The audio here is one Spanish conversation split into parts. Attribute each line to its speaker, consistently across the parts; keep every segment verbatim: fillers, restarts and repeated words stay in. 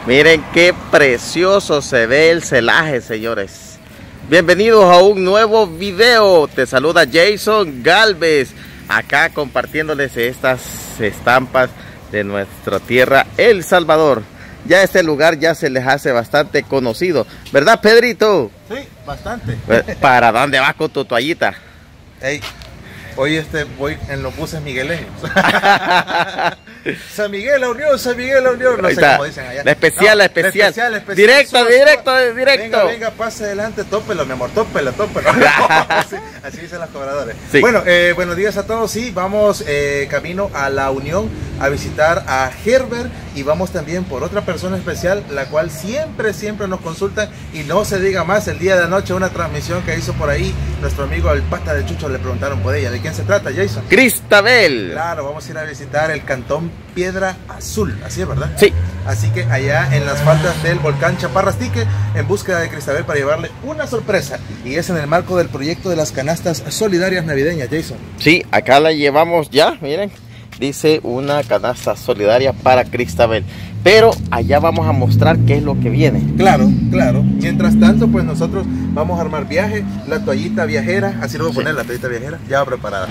Speaker 1: Miren qué precioso se ve el celaje, señores. Bienvenidos a un nuevo video. Te saluda Jason Galvez, acá compartiéndoles estas estampas de nuestra tierra, El Salvador. Ya este lugar ya se les hace bastante conocido, ¿verdad, Pedrito?
Speaker 2: Sí, bastante.
Speaker 1: ¿Para dónde vas con tu toallita?
Speaker 2: Hey, hoy este voy en los buses migueleños. San Miguel, la Unión, San Miguel, la Unión. No sé cómo dicen allá.
Speaker 1: La especial, no, la especial. La especial, la especial. Directo, suba, directo, suba. directo.
Speaker 2: Venga, venga, pase adelante, tópelo, mi amor, tópelo, tópelo. así, así dicen los cobradores. Sí. Bueno, eh, buenos días a todos. Sí, vamos eh, camino a la Unión a visitar a Herbert y vamos también por otra persona especial, la cual siempre, siempre nos consultan y no se diga más. El día de anoche una transmisión que hizo por ahí nuestro amigo el Pata de Chucho, le preguntaron por ella. ¿De quién se trata, Jason?
Speaker 1: Cristabel.
Speaker 2: Claro, vamos a ir a visitar el cantón Piedra Azul, así es, ¿verdad?
Speaker 1: Sí.
Speaker 2: Así que allá en las faldas del volcán Chaparrastique, en búsqueda de Cristabel para llevarle una sorpresa. Y es en el marco del proyecto de las canastas solidarias navideñas, Jason.
Speaker 1: Sí, acá la llevamos ya, miren. Dice una canasta solidaria para Cristabel. Pero allá vamos a mostrar qué es lo que viene.
Speaker 2: Claro, claro. Mientras tanto, pues nosotros vamos a armar viaje, la toallita viajera, así lo voy a poner, sí. La toallita viajera, ya va preparada.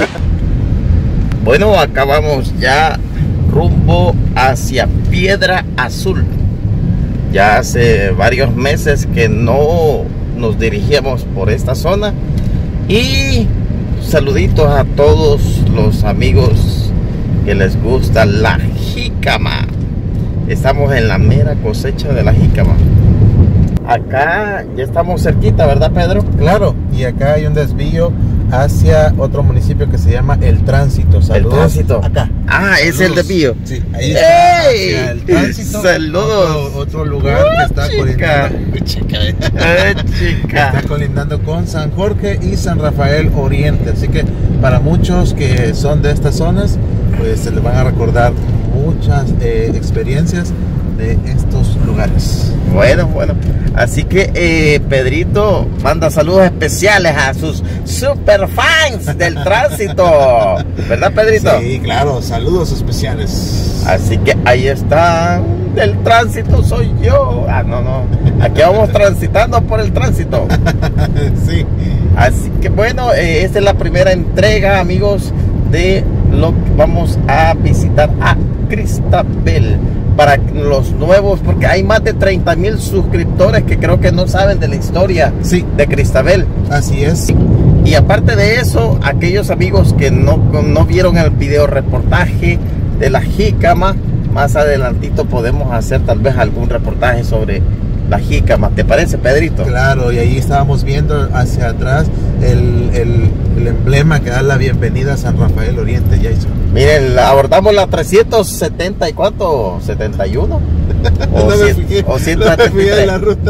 Speaker 1: Bueno, acá vamos ya rumbo hacia Piedra Azul. Ya hace varios meses que no nos dirigíamos por esta zona. Y saluditos a todos los amigos que les gusta la jícama. Estamos en la mera cosecha de la jícama. Acá ya estamos cerquita, ¿verdad, Pedro?
Speaker 2: Claro, y acá hay un desvío hacia otro municipio que se llama El Tránsito. Saludos.
Speaker 1: El Tránsito.
Speaker 2: Acá.
Speaker 1: Ah, es
Speaker 2: saludos.
Speaker 1: El desvío.
Speaker 2: Sí, ahí está.
Speaker 1: ¡Ey!
Speaker 2: Hacia El Tránsito.
Speaker 1: Saludos.
Speaker 2: Otro, otro lugar
Speaker 1: oh,
Speaker 2: que está
Speaker 1: chica.
Speaker 2: colindando. Chica.
Speaker 1: Eh, chica.
Speaker 2: Está colindando con San Jorge y San Rafael Oriente. Así que para muchos que son de estas zonas, pues se les van a recordar muchas eh, experiencias de estos lugares.
Speaker 1: Bueno, bueno. Así que eh, Pedrito manda saludos especiales a sus super fans del Tránsito. ¿Verdad, Pedrito?
Speaker 2: Sí, claro. Saludos especiales.
Speaker 1: Así que ahí está. Del Tránsito soy yo. Ah, no, no. Aquí vamos transitando por el Tránsito.
Speaker 2: Sí.
Speaker 1: Así que bueno, eh, esta es la primera entrega, amigos, de lo que vamos a visitar a Cristabel. Para los nuevos, porque hay más de treinta mil suscriptores que creo que no saben de la historia, sí, de Cristabel.
Speaker 2: Así es.
Speaker 1: Y aparte de eso, aquellos amigos que no, no vieron el video reportaje de la jícama, más adelantito podemos hacer tal vez algún reportaje sobre la jícama. ¿Te parece, Pedrito?
Speaker 2: Claro, y ahí estábamos viendo hacia atrás el, el, el emblema que da la bienvenida a San Rafael Oriente, Jason.
Speaker 1: Miren, abordamos la trescientos setenta y cuánto, setenta y uno o,
Speaker 2: no
Speaker 1: cien,
Speaker 2: fijé,
Speaker 1: o ciento setenta y tres.
Speaker 2: No me fijé en la ruta.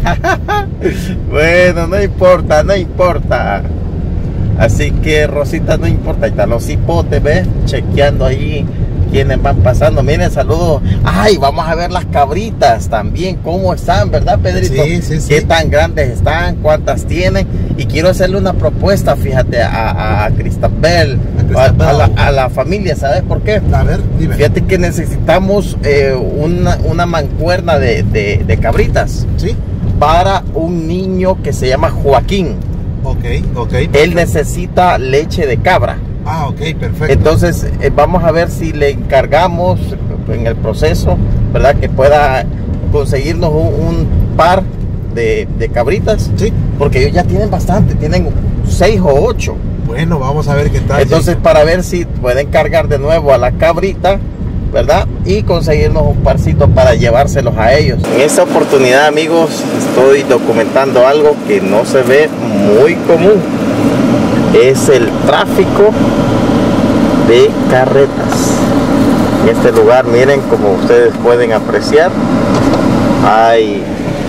Speaker 1: Bueno, no importa, no importa. Así que, Rosita, no importa. Ahí están los hipotes, ¿ves? Chequeando ahí quienes van pasando. Miren, saludos. Ay, vamos a ver las cabritas también, cómo están, ¿verdad, Pedrito?
Speaker 2: Sí, sí, sí.
Speaker 1: Qué tan grandes están, cuántas tienen. Y quiero hacerle una propuesta, fíjate, a, a, a Cristabel, a, a, a, la, a la familia. ¿Sabes por qué?
Speaker 2: A ver, dime.
Speaker 1: Fíjate que necesitamos eh, una, una mancuerna de, de, de cabritas.
Speaker 2: Sí.
Speaker 1: Para un niño que se llama Joaquín.
Speaker 2: Ok, ok.
Speaker 1: Él necesita leche de cabra.
Speaker 2: Ah, ok, perfecto.
Speaker 1: Entonces eh, vamos a ver si le encargamos en el proceso, ¿verdad? Que pueda conseguirnos un, un par de, de cabritas.
Speaker 2: Sí. Porque
Speaker 1: ellos ya tienen bastante, tienen seis o ocho.
Speaker 2: Bueno, vamos a ver qué tal.
Speaker 1: Entonces, sí, para ver si pueden cargar de nuevo a la cabrita, ¿verdad? Y conseguirnos un parcito para llevárselos a ellos. En esta oportunidad, amigos, estoy documentando algo que no se ve muy común. Es el tráfico de carretas. En este lugar, miren, como ustedes pueden apreciar, hay...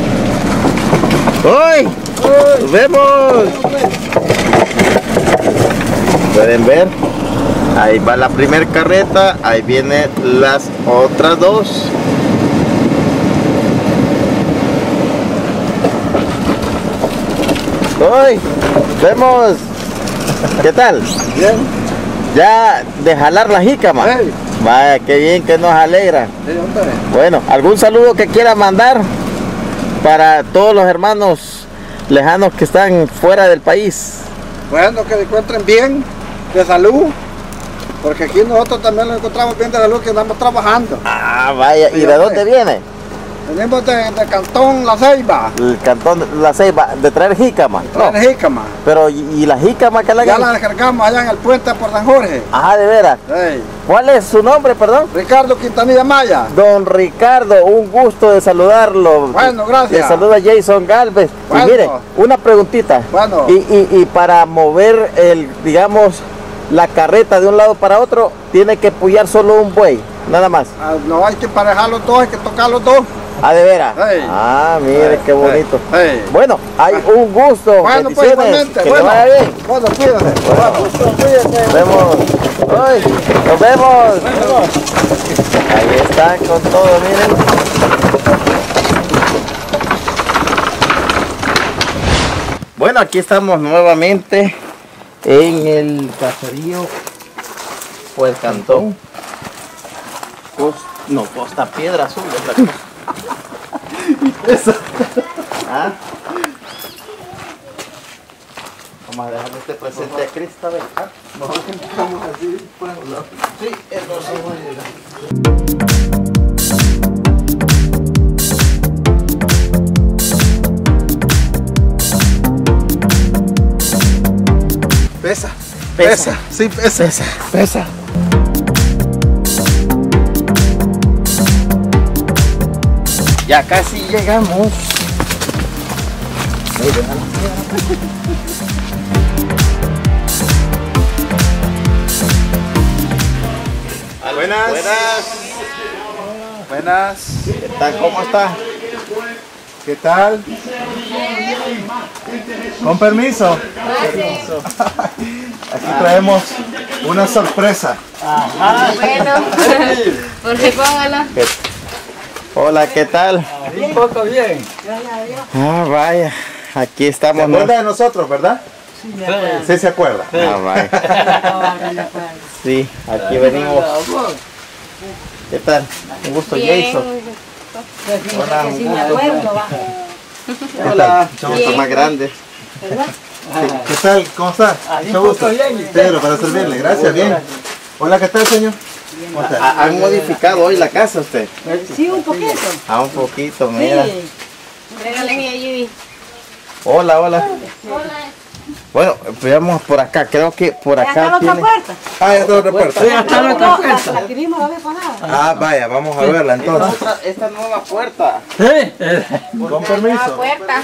Speaker 1: ¡Uy! ¡Nos vemos! Pueden ver, ahí va la primera carreta, ahí vienen las otras dos. ¡Uy! ¡Vemos! ¿Qué tal?
Speaker 2: Bien.
Speaker 1: Ya de jalar la jícama.
Speaker 2: Hey.
Speaker 1: Vaya, qué bien, que nos alegra.
Speaker 3: Sí, hombre.
Speaker 1: Bueno, ¿algún saludo que quiera mandar para todos los hermanos lejanos que están fuera del país?
Speaker 3: Bueno, que se encuentren bien, de salud, porque aquí nosotros también nos encontramos bien de salud, que andamos trabajando.
Speaker 1: Ah, vaya, ¿y
Speaker 3: Sí,
Speaker 1: de
Speaker 3: hombre.
Speaker 1: dónde viene?
Speaker 3: Venimos de, de Cantón La Ceiba,
Speaker 1: El cantón de La Ceiba, de traer jícama.
Speaker 3: traen
Speaker 1: No,
Speaker 3: jícama.
Speaker 1: pero ¿y, y la jícama que la
Speaker 3: Ya
Speaker 1: agarran?
Speaker 3: la descargamos allá en el puente por San Jorge.
Speaker 1: Ah, de veras.
Speaker 3: Sí.
Speaker 1: ¿Cuál es su nombre, perdón?
Speaker 3: Ricardo Quintanilla Maya.
Speaker 1: Don Ricardo, un gusto de saludarlo.
Speaker 3: Bueno, gracias.
Speaker 1: Le saluda Jason Galvez.
Speaker 3: Bueno.
Speaker 1: Y mire, una preguntita.
Speaker 3: Bueno.
Speaker 1: Y, y, y para mover el, digamos, la carreta de un lado para otro, tiene que puyar solo un buey, nada más.
Speaker 3: Ah, no hay que emparejar los dos, hay que tocar los dos.
Speaker 1: Ah, de veras.
Speaker 3: Sí.
Speaker 1: Ah, mire qué bonito.
Speaker 3: Sí.
Speaker 1: Bueno, hay un gusto.
Speaker 3: Bueno, pues
Speaker 1: Bendiciones.
Speaker 3: igualmente.
Speaker 1: Que
Speaker 3: Bueno,
Speaker 1: le vaya bien.
Speaker 3: bueno, cuídate. Bueno, cuídate.
Speaker 1: Nos vemos. Ay, nos vemos. Ahí están con todo, miren. Bueno, aquí estamos nuevamente en el caserío Pues Cantón. Cos- no, Costa Piedra Azul es la cosa. Eso. ¿Ah? Vamos a dejarle este presente a Cristabel. ¿Ah? Sí, entonces.
Speaker 2: Pesa.
Speaker 1: Pesa.
Speaker 2: Sí, pesa.
Speaker 1: Pesa, pesa. Ya casi llegamos. Ahí, déjala.
Speaker 2: Buenas.
Speaker 1: Buenas.
Speaker 2: Buenas.
Speaker 1: ¿Qué tal? ¿Cómo está?
Speaker 2: ¿Qué tal? Con permiso. Aquí traemos una sorpresa.
Speaker 4: Bueno, por qué póngala.
Speaker 1: ¿Qué- Hola, ¿qué tal?
Speaker 3: Un poco bien.
Speaker 1: Ah, vaya. Aquí
Speaker 2: ¿Se
Speaker 1: estamos. ¿no?
Speaker 2: acuerda de nosotros, verdad? Sí, se acuerda.
Speaker 1: Ah, vaya. Sí, aquí venimos. ¿Qué tal? Un gusto, Jason. Hola, un gusto. Hola, mucho gusto,
Speaker 4: Bien.
Speaker 1: más grande.
Speaker 2: ¿Qué tal? ¿Cómo está? Mucho gusto. Pedro, para servirle. Gracias, bien. Hola, ¿qué tal, señor? ¿Cómo está?
Speaker 1: ¿Ha- ¿Han modificado hoy la casa usted?
Speaker 5: Sí, un poquito.
Speaker 1: Ah, un poquito, mira.
Speaker 5: Sí.
Speaker 4: Entrégale mi a Judy.
Speaker 1: Hola, hola. Bueno, veamos por acá. Creo que por
Speaker 5: Ya está
Speaker 1: acá
Speaker 5: la otra
Speaker 1: tiene...
Speaker 5: puerta.
Speaker 2: Ah, ya está otra puerta.
Speaker 5: Ya está la otra puerta. La que vimos la vez pasada.
Speaker 2: Ah, vaya, vamos a verla entonces.
Speaker 1: Esta, esta nueva puerta.
Speaker 2: Con
Speaker 4: Nueva
Speaker 2: permiso.
Speaker 4: puerta.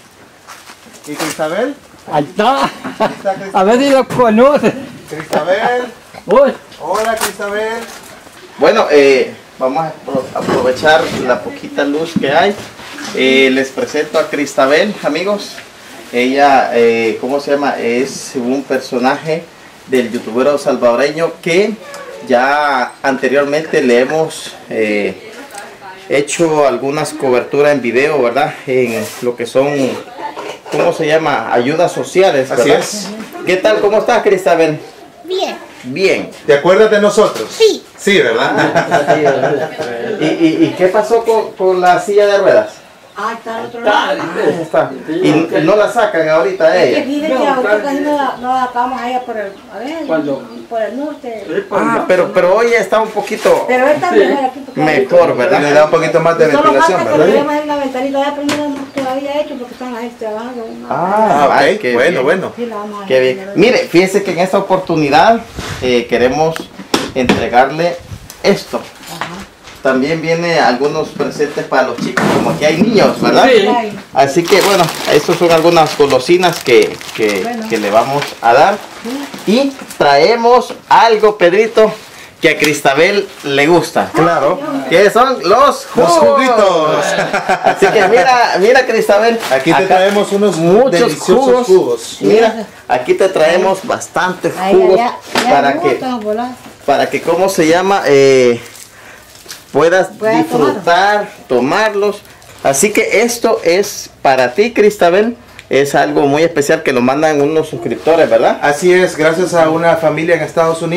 Speaker 2: ¿Y Cristabel?
Speaker 6: Ahí está.
Speaker 2: Aquí está Cristabel.
Speaker 6: A ver si lo conoce.
Speaker 2: Cristabel.
Speaker 6: Uy,
Speaker 2: Hola, Cristabel.
Speaker 1: Bueno, eh, vamos a apro- aprovechar la poquita luz que hay. Eh, les presento a Cristabel, amigos. Ella, eh, ¿cómo se llama? Es un personaje del youtubero salvadoreño que ya anteriormente le hemos eh, hecho algunas coberturas en video, ¿verdad? En lo que son, ¿cómo se llama? Ayudas sociales, ¿verdad?
Speaker 2: Así es.
Speaker 1: ¿Qué tal? ¿Cómo estás, Cristabel?
Speaker 4: Bien.
Speaker 1: Bien.
Speaker 2: ¿Te acuerdas de nosotros?
Speaker 4: Sí.
Speaker 2: Sí, ¿verdad?
Speaker 1: ¿Y, y, y qué pasó con, con la silla de ruedas?
Speaker 5: Ah, está al otro lado.
Speaker 1: Ahí está. Y no la sacan ahorita a
Speaker 5: Es que
Speaker 1: ella.
Speaker 5: dice que ahorita casi no la, no la acabamos allá por el, a ver,
Speaker 6: ¿Cuándo?
Speaker 5: por el norte.
Speaker 1: Ah, pero, pero hoy está un poquito
Speaker 5: Pero esta mejor aquí porque
Speaker 1: mejor,
Speaker 2: Le
Speaker 1: ¿verdad?
Speaker 2: da un poquito más de
Speaker 5: Solo
Speaker 2: ventilación,
Speaker 5: falta que
Speaker 2: ¿verdad?
Speaker 5: le demos en la ventanita ya, pero no hemos todavía hecho porque están ahí trabajando. una-
Speaker 1: Ah,
Speaker 2: Ah,
Speaker 1: ay,
Speaker 2: ok.
Speaker 1: qué
Speaker 2: Bueno,
Speaker 1: bien.
Speaker 2: bueno.
Speaker 5: Sí, la vamos a
Speaker 1: Qué bien.
Speaker 5: hacer.
Speaker 1: Mire, fíjese que en esta oportunidad eh, queremos entregarle esto. También viene algunos presentes para los chicos, como aquí hay niños, ¿verdad?
Speaker 6: Sí.
Speaker 5: Ay,
Speaker 1: Así que bueno, estas son algunas golosinas que, que,
Speaker 5: Bueno.
Speaker 1: que le vamos a dar. Y traemos algo, Pedrito, que a Cristabel le gusta.
Speaker 2: Claro.
Speaker 1: Que son los
Speaker 2: Los
Speaker 1: jugos.
Speaker 2: juguitos.
Speaker 1: Así que mira, mira, Cristabel.
Speaker 2: Aquí te
Speaker 1: acá
Speaker 2: traemos unos
Speaker 1: muchos
Speaker 2: deliciosos
Speaker 1: jugos.
Speaker 2: jugos.
Speaker 1: Mira, aquí te traemos bastantes
Speaker 5: ay,
Speaker 1: jugos
Speaker 5: ya, ya, ya
Speaker 1: para
Speaker 5: me
Speaker 1: que,
Speaker 5: gusta volar.
Speaker 1: para que, ¿cómo se llama? Eh, puedas
Speaker 5: Pueda
Speaker 1: disfrutar, tomarlos. Así que esto es para ti, Cristabel. Es algo muy especial que lo mandan unos suscriptores, ¿verdad?
Speaker 2: Así es, gracias a una familia en Estados Unidos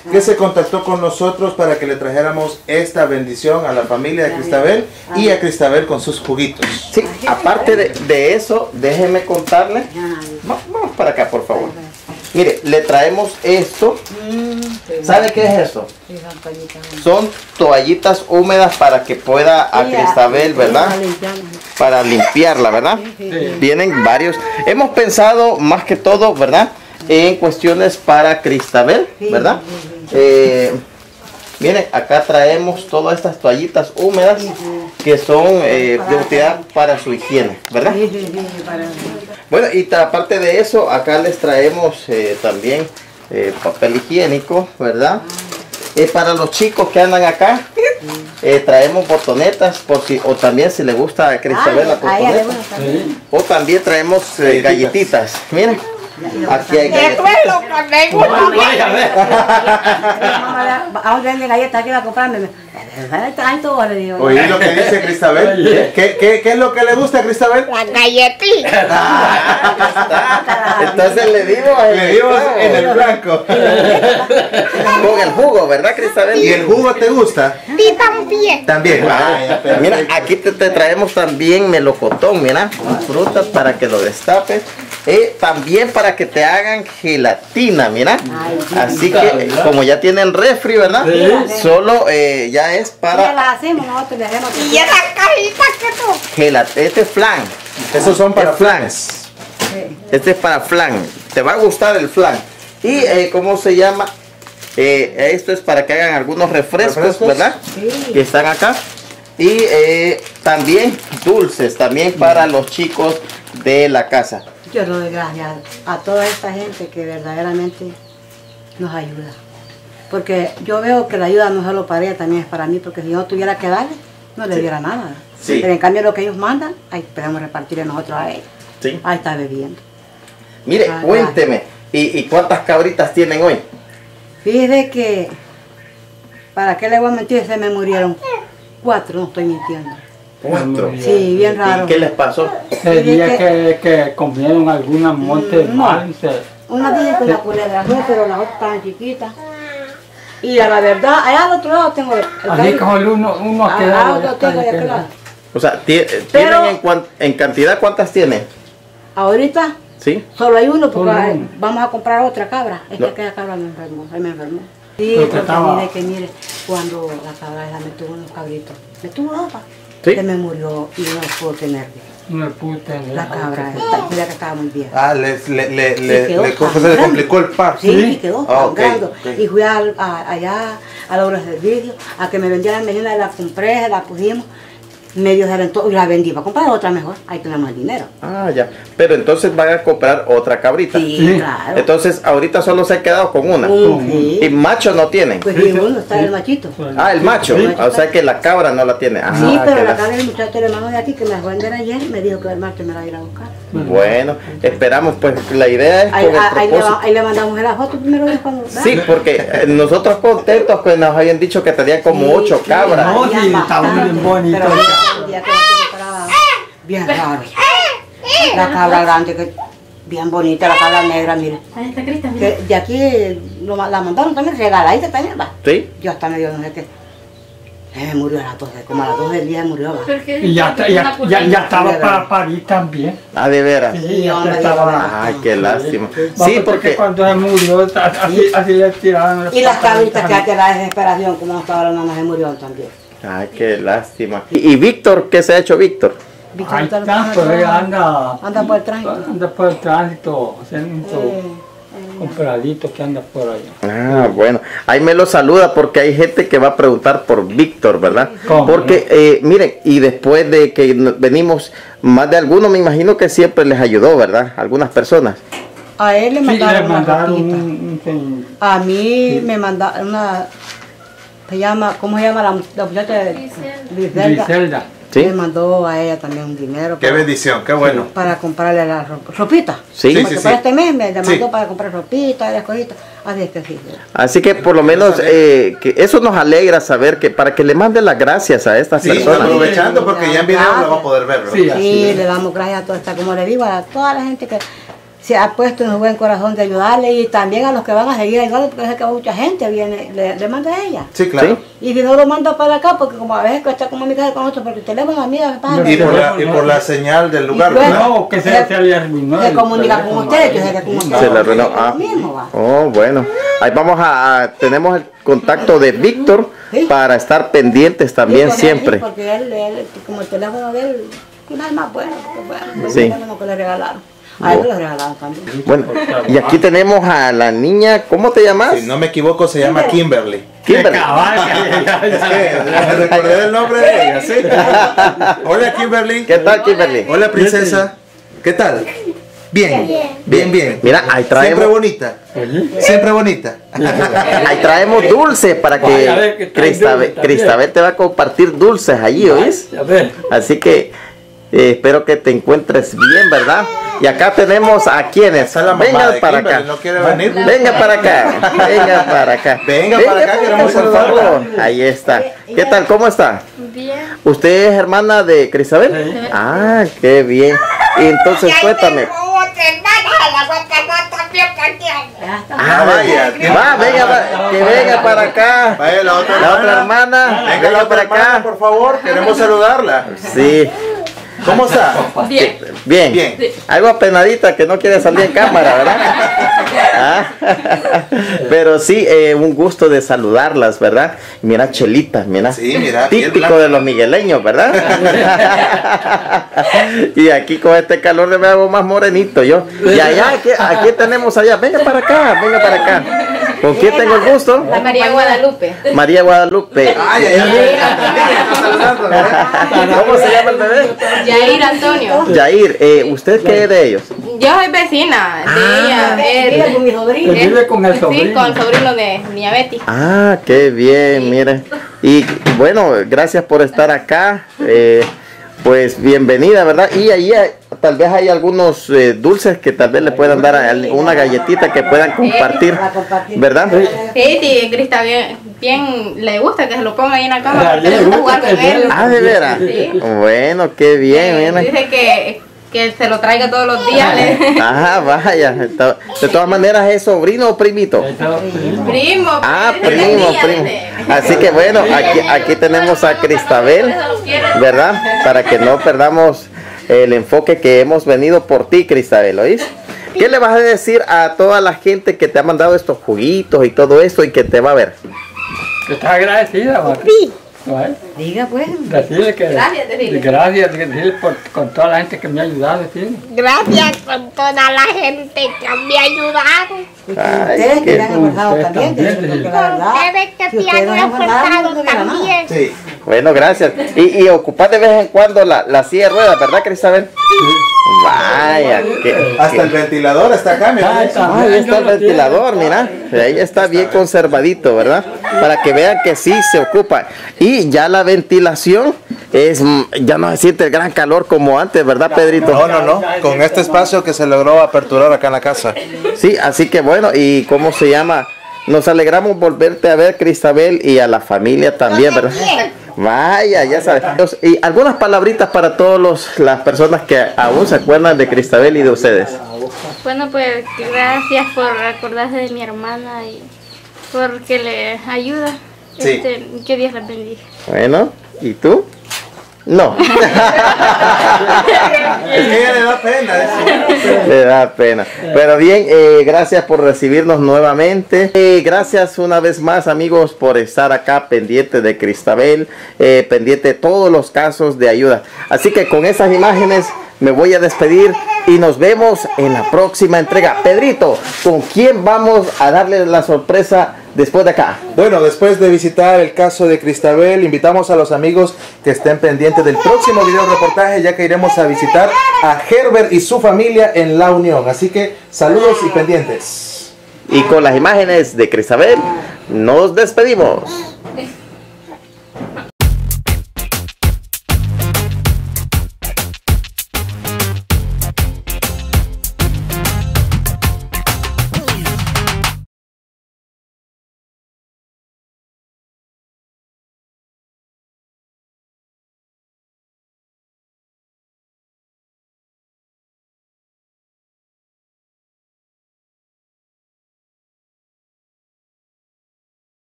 Speaker 2: que se contactó con nosotros para que le trajéramos esta bendición a la familia de Cristabel y a Cristabel con sus juguitos.
Speaker 1: Sí, aparte de, de eso, déjeme contarle. Vamos, vamos para acá, por favor. Mire, le traemos esto. ¿Sabe qué es esto? Son toallitas húmedas para que pueda a Cristabel, ¿verdad? Para limpiarla, ¿verdad? Vienen varios. Hemos pensado más que todo, ¿verdad? En cuestiones para Cristabel, ¿verdad? Eh, miren, acá traemos todas estas toallitas húmedas que son eh, de utilidad para su higiene, ¿verdad? Bueno, y aparte de eso, acá les traemos eh, también eh, papel higiénico, ¿verdad? Eh, para los chicos que andan acá, eh, traemos botonetas, por si, o también si le gusta a Cristabel la botoneta. O también traemos eh, galletitas, miren. Aquí hay galletas.
Speaker 5: Vamos a vender galletas aquí va a comprarme.
Speaker 2: Oí lo que dice Cristabel. ¿Qué, qué, ¿Qué es lo que le gusta a Cristabel?
Speaker 4: La galletita.
Speaker 1: Entonces le dimos,
Speaker 2: Le dimos en el blanco.
Speaker 1: con el jugo, ¿verdad, Cristabel?
Speaker 2: ¿Y el jugo te gusta?
Speaker 4: Sí, también.
Speaker 2: También. Vaya,
Speaker 1: Mira, aquí te, te traemos también melocotón, mira, con frutas para que lo destapes. Eh, también para que te hagan gelatina, mira. Así que como ya tienen refri, ¿verdad? Solo eh, ya es
Speaker 5: Ya
Speaker 1: para
Speaker 5: la hacemos, nosotros le hacemos.
Speaker 4: Y esa cajita que tú.
Speaker 1: gelatina. Este es flan.
Speaker 2: Esos son para
Speaker 1: Es flan.
Speaker 2: flanes.
Speaker 1: Este es para flan. Te va a gustar el flan. Y eh, ¿cómo se llama? Eh, esto es para que hagan algunos refrescos,
Speaker 2: ¿Refrescos?
Speaker 1: ¿verdad?
Speaker 5: Sí.
Speaker 1: Que están acá. Y eh, también dulces, también para los chicos de la casa.
Speaker 5: Yo le doy gracias a toda esta gente que verdaderamente nos ayuda. Porque yo veo que la ayuda no solo para ella, también es para mí, porque si yo no tuviera que darle, no le diera nada.
Speaker 1: Sí.
Speaker 5: Pero en cambio lo que ellos mandan, ahí podemos repartirle nosotros a ellos.
Speaker 1: Sí.
Speaker 5: Ahí está bebiendo.
Speaker 1: Mire,
Speaker 5: Ah,
Speaker 1: cuénteme, ¿y, ¿y cuántas cabritas tienen hoy?
Speaker 5: Fíjese que, ¿para qué le voy a mentir? Se me murieron cuatro, no estoy mintiendo.
Speaker 1: Cuatro.
Speaker 5: Sí, bien raro.
Speaker 1: ¿Y qué les pasó?
Speaker 6: El día que, que comieron alguna monte
Speaker 5: Mm, no.
Speaker 6: mal, y se-
Speaker 5: Una dije con la culebra fue, pero las otras estaban chiquitas. Y a la verdad, allá al otro lado tengo el
Speaker 6: así como el uno, uno ha
Speaker 5: Ah,
Speaker 6: quedado.
Speaker 5: otro
Speaker 6: ya está,
Speaker 5: tengo
Speaker 6: ya
Speaker 5: de aquel
Speaker 6: quedó.
Speaker 5: lado.
Speaker 1: O sea, ti- eh,
Speaker 5: Pero-
Speaker 1: ¿tienen en, cuan- en cantidad cuántas tienen?
Speaker 5: Ahorita
Speaker 1: ¿Sí?
Speaker 5: solo hay uno porque
Speaker 6: Solo
Speaker 5: ay,
Speaker 6: uno.
Speaker 5: vamos a comprar otra cabra. Es
Speaker 1: No.
Speaker 5: que aquella cabra me enfermó, ahí me enfermó. Sí,
Speaker 6: Pero que
Speaker 5: porque
Speaker 6: estaba-
Speaker 5: mire que mire, cuando la cabra esa me tuvo unos cabritos, me tuvo dos, pa,
Speaker 1: Sí.
Speaker 5: que me murió y no pudo tenerle.
Speaker 6: No pude tener.
Speaker 5: La cabra, esta, mira que estaba muy vieja.
Speaker 2: Ah, les, le, le,
Speaker 5: Y
Speaker 2: le,
Speaker 5: quedó
Speaker 2: le- ¿cómo se le
Speaker 5: sangrando.
Speaker 2: complicó el par.
Speaker 5: Sí, y quedó
Speaker 2: Ah, ok,
Speaker 5: sangrando.
Speaker 2: ok.
Speaker 5: Y fui al- a- allá a la obra de servicio a que me vendieran medicina, la compré, la pusimos, medio se rentó y la vendí para comprar otra mejor. Ahí tenemos el dinero.
Speaker 1: Ah, ya. Pero entonces van a comprar otra cabrita.
Speaker 5: Sí,
Speaker 6: Sí.
Speaker 5: claro.
Speaker 1: Entonces ahorita solo se ha quedado con una.
Speaker 5: Un- sí.
Speaker 1: Y macho no tienen.
Speaker 5: Pues sí, uno está el machito.
Speaker 1: Ah, el macho.
Speaker 5: Sí.
Speaker 1: O sea que la cabra no la tiene. Ah,
Speaker 5: Sí, pero
Speaker 1: que
Speaker 5: la
Speaker 1: la-
Speaker 5: cara del muchacho del hermano de aquí que me dejó vender ayer me dijo que el martes me la iba a ir a buscar.
Speaker 1: Bueno, esperamos, pues la idea es
Speaker 5: Ahí,
Speaker 1: con el
Speaker 5: ahí- ahí le,
Speaker 1: propósito.
Speaker 5: va- ahí le mandamos la foto primero de cuando. ¿verdad?
Speaker 1: Sí, porque eh, nosotros contentos que nos habían dicho que tenían como
Speaker 5: Sí,
Speaker 1: ocho
Speaker 5: sí,
Speaker 1: cabras.
Speaker 6: No,
Speaker 5: había
Speaker 6: sí, estaba
Speaker 5: bastante,
Speaker 6: bien bonito.
Speaker 5: Pero el día que se separaba, bien raro. La cabra grande, que bien bonita, la cabra negra, mire.
Speaker 4: Ahí está Cristian, mira.
Speaker 5: Que de aquí lo ma- la mandaron también regaladita también, va.
Speaker 1: ¿Sí?
Speaker 5: Yo hasta medio no sé qué. Se me murió a las doce, como a las doce del día murió, va.
Speaker 4: Porque
Speaker 6: Y ya, está- ya, ya, ya estaba para parir también.
Speaker 1: Ah, de veras.
Speaker 6: Sí, ya
Speaker 5: hombre,
Speaker 6: estaba.
Speaker 1: Ay, qué lástima.
Speaker 6: Va,
Speaker 1: Sí,
Speaker 6: porque
Speaker 1: porque
Speaker 6: cuando se murió, así, así le tiraron.
Speaker 5: Y las cabritas que ante la desesperación, como hasta ahora no se murieron también.
Speaker 1: Ay, qué lástima. ¿Y, y Víctor? ¿Qué se ha hecho Víctor?
Speaker 5: Bicho,
Speaker 6: Ahí
Speaker 5: ahorita lo
Speaker 6: está,
Speaker 5: que
Speaker 6: pero ella
Speaker 5: anda-
Speaker 6: anda.
Speaker 5: Anda por el tránsito.
Speaker 6: Anda por el tránsito, haciendo
Speaker 5: Eh,
Speaker 6: un compradito que anda por allá.
Speaker 1: Ah, bueno. Ahí me lo saluda porque hay gente que va a preguntar por Víctor, ¿verdad?
Speaker 6: ¿Cómo?
Speaker 1: Porque, eh, miren, y después de que no- venimos, más de algunos me imagino que siempre les ayudó, ¿verdad? Algunas personas.
Speaker 5: A él le
Speaker 6: Sí,
Speaker 5: mandaron,
Speaker 6: le mandaron
Speaker 5: una ropita.
Speaker 6: un, un-
Speaker 5: A mí me mandaron una, se llama, ¿cómo se llama la, mu- la muchacha? de-
Speaker 4: Griselda.
Speaker 5: Griselda.
Speaker 6: Griselda.
Speaker 1: ¿Sí?
Speaker 5: Me mandó a ella también un dinero
Speaker 2: Qué
Speaker 5: para,
Speaker 2: bendición, qué bueno.
Speaker 5: para comprarle la ro- ropita.
Speaker 1: Sí.
Speaker 2: Sí,
Speaker 5: Porque
Speaker 2: sí,
Speaker 5: para
Speaker 2: sí.
Speaker 5: este mes me le
Speaker 2: Sí.
Speaker 5: mandó para comprar ropita y las cositas. Así es que sí.
Speaker 1: Así que por lo menos eh, que eso nos alegra saber que para que le manden las gracias a estas
Speaker 2: Sí,
Speaker 1: personas.
Speaker 2: aprovechando porque ya en video lo va a poder ver, ¿verdad?
Speaker 6: Sí, así
Speaker 5: Sí,
Speaker 6: es.
Speaker 5: le damos gracias a toda esta, como le digo, a toda la gente que, se ha puesto en su buen corazón de ayudarle y también a los que van a seguir ayudando, porque sé que mucha gente viene, le, le manda a ella.
Speaker 2: Sí, claro.
Speaker 5: ¿Sí? Y si no lo manda para acá, porque como a veces está comunicado con nosotros, porque el teléfono a mí a
Speaker 2: Y por, la, y por la señal del lugar,
Speaker 5: bueno,
Speaker 2: ¿verdad?
Speaker 6: No, que se, se le arruinó.
Speaker 5: Se comunica con ustedes, yo sé que con ustedes.
Speaker 1: Se le arruinó. Ah.
Speaker 5: Mismo, va.
Speaker 1: Oh, bueno. Ahí vamos a, a- tenemos el contacto de Víctor
Speaker 5: Sí.
Speaker 1: para estar pendientes también
Speaker 5: Sí, porque-
Speaker 1: siempre.
Speaker 5: sí, porque él, él, como el teléfono de él, no es más bueno, porque bueno,
Speaker 1: Sí.
Speaker 5: el teléfono que le regalaron. A él le regalaron también.
Speaker 1: Bueno, y aquí tenemos a la niña, ¿cómo te llamas?
Speaker 2: Si no me equivoco, se llama Kimberly.
Speaker 1: Kimberly.
Speaker 2: Es que recordé el nombre de ella, ¿sí? Hola, Kimberly.
Speaker 1: ¿Qué tal, Kimberly?
Speaker 2: Hola, princesa. ¿Qué tal? Bien, bien, bien.
Speaker 1: Mira, ahí
Speaker 2: Siempre
Speaker 1: traemos,
Speaker 2: bonita. Siempre bonita.
Speaker 1: ahí traemos dulces para
Speaker 6: Vaya, a ver,
Speaker 1: que
Speaker 6: que trae
Speaker 1: Cristabel,
Speaker 6: dulces también.
Speaker 1: Cristabel te va a compartir dulces allí, ¿oís?
Speaker 6: A ver.
Speaker 1: Así que eh, espero que te encuentres bien, ¿verdad? Y acá tenemos a quienes.
Speaker 2: Esa es la mamá
Speaker 1: Venga
Speaker 2: de
Speaker 1: para
Speaker 2: Kimberly,
Speaker 1: acá.
Speaker 2: ¿no quiere venir?
Speaker 1: Venga para acá. Venga para acá.
Speaker 2: Venga para acá, queremos saludarla.
Speaker 1: Ahí está. ¿Qué tal? ¿Cómo está?
Speaker 4: Bien.
Speaker 1: ¿Usted es hermana de Cristabel?
Speaker 6: Sí.
Speaker 1: Ah, qué bien. Y entonces cuéntame.
Speaker 2: Ah, vaya.
Speaker 1: Va, venga, va, que venga para acá.
Speaker 2: Vaya, la otra
Speaker 1: La
Speaker 2: hermana.
Speaker 1: otra hermana.
Speaker 2: Venga, la otra hermana, por favor. Queremos saludarla.
Speaker 1: Sí.
Speaker 2: ¿Cómo está?
Speaker 4: Bien.
Speaker 1: Bien.
Speaker 2: Bien.
Speaker 1: Algo apenadita que no quiere salir en cámara, ¿verdad? Ah. Pero sí, eh, un gusto de saludarlas, ¿verdad? Mira, Chelita, mira.
Speaker 2: Sí, mira, piel
Speaker 1: Típico
Speaker 2: blanca.
Speaker 1: de los migueleños, ¿verdad? Y aquí con este calor me hago más morenito yo. Y allá, aquí, aquí tenemos allá. Venga para acá, venga para acá. ¿Con quién tengo el gusto?
Speaker 4: La María Guadalupe.
Speaker 1: María Guadalupe.
Speaker 2: Ay, ay, ay.
Speaker 1: ¿Cómo se llama el bebé?
Speaker 4: Yair Antonio.
Speaker 1: Yair, eh, ¿usted qué es de ellos?
Speaker 4: Yo soy vecina de ella.
Speaker 5: Vive
Speaker 4: Es-
Speaker 5: con mi sobrino.
Speaker 6: Él vive con el
Speaker 4: Sí,
Speaker 6: sobrino.
Speaker 4: con el sobrino de Niña Betty.
Speaker 1: Ah, qué bien, mire. Y bueno, gracias por estar acá. Eh, pues bienvenida, ¿verdad? Y ahí hay- tal vez hay algunos eh, dulces que tal vez le puedan dar a- una galletita que puedan compartir,
Speaker 5: Para compartir.
Speaker 1: ¿verdad?
Speaker 4: Sí, sí, Crista bien, bien le gusta que se lo ponga ahí en la cama
Speaker 6: Ah,
Speaker 4: porque le
Speaker 6: le
Speaker 4: gusta
Speaker 6: gusta
Speaker 4: jugar
Speaker 6: que
Speaker 4: con él.
Speaker 1: Ah, de veras.
Speaker 4: Sí.
Speaker 1: Bueno, qué bien,
Speaker 4: Eh,
Speaker 1: mire.
Speaker 4: Dice que, que se lo traiga todos los días. le-
Speaker 1: Ajá, vaya. Esta- De todas maneras, ¿es sobrino o primito?
Speaker 4: Primo.
Speaker 1: Ah,
Speaker 4: pues, ese
Speaker 1: primo,
Speaker 4: día,
Speaker 1: primo.
Speaker 4: dice.
Speaker 1: Así que bueno, aquí, aquí tenemos a Cristabel, ¿verdad? Para que no perdamos el enfoque que hemos venido por ti, Cristabel, ¿oís? ¿Qué le vas a decir a toda la gente que te ha mandado estos juguitos y todo esto y que te va a ver?
Speaker 6: Que está agradecida, ¿vale? ¿Vale?
Speaker 5: Diga pues.
Speaker 6: Decirle que.
Speaker 4: Gracias, decirle.
Speaker 6: Gracias, decirle por, con toda la gente que me ha ayudado, decirle.
Speaker 4: Gracias con toda la gente que me ha ayudado.
Speaker 5: Y que
Speaker 1: Ay,
Speaker 5: ustedes
Speaker 1: qué-
Speaker 5: que le han esforzado
Speaker 6: ustedes
Speaker 5: también,
Speaker 6: también,
Speaker 5: porque
Speaker 6: sí.
Speaker 5: la verdad,
Speaker 4: Ustedes que
Speaker 5: si
Speaker 4: me
Speaker 5: ustedes
Speaker 4: han
Speaker 5: no esforzaron, no
Speaker 4: esforzado
Speaker 5: hubiera nada.
Speaker 4: también.
Speaker 2: Sí.
Speaker 1: Bueno, gracias. Y, y ocupar de vez en cuando la, la silla de ruedas, ¿verdad, Cristabel? Vaya, que,
Speaker 2: Hasta el ventilador está acá, mira.
Speaker 6: Ay, está.
Speaker 1: ahí está el ventilador, mira. Ahí está bien conservadito, ¿verdad? Para que vean que sí se ocupa. Y ya la ventilación es, mm, ya no se siente el gran calor como antes, ¿verdad, Pedrito?
Speaker 2: No, no, no. Con este espacio que se logró aperturar acá en la casa.
Speaker 1: Sí, así que bueno, y ¿cómo se llama? Nos alegramos volverte a ver, Cristabel, y a la familia también, ¿verdad? Vaya, ya sabes. Y algunas palabritas para todas las personas que aún se acuerdan de Cristabel y de ustedes.
Speaker 7: Bueno, pues gracias por acordarse de mi hermana y porque le ayuda.
Speaker 2: Sí.
Speaker 7: Este, que Dios la bendiga.
Speaker 1: Bueno, ¿y tú? No.
Speaker 2: Es que ella le da pena decir.
Speaker 1: Le da pena. Pero bien, eh, gracias por recibirnos nuevamente. Eh, gracias una vez más, amigos, por estar acá pendiente de Cristabel, eh, pendiente de todos los casos de ayuda. Así que con esas imágenes me voy a despedir y nos vemos en la próxima entrega. Pedrito, ¿con quién vamos a darle la sorpresa después de acá?
Speaker 2: Bueno, después de visitar el caso de Cristabel, invitamos a los amigos que estén pendientes del próximo video reportaje, ya que iremos a visitar a Herbert y su familia en La Unión. Así que saludos y pendientes.
Speaker 1: Y con las imágenes de Cristabel nos despedimos.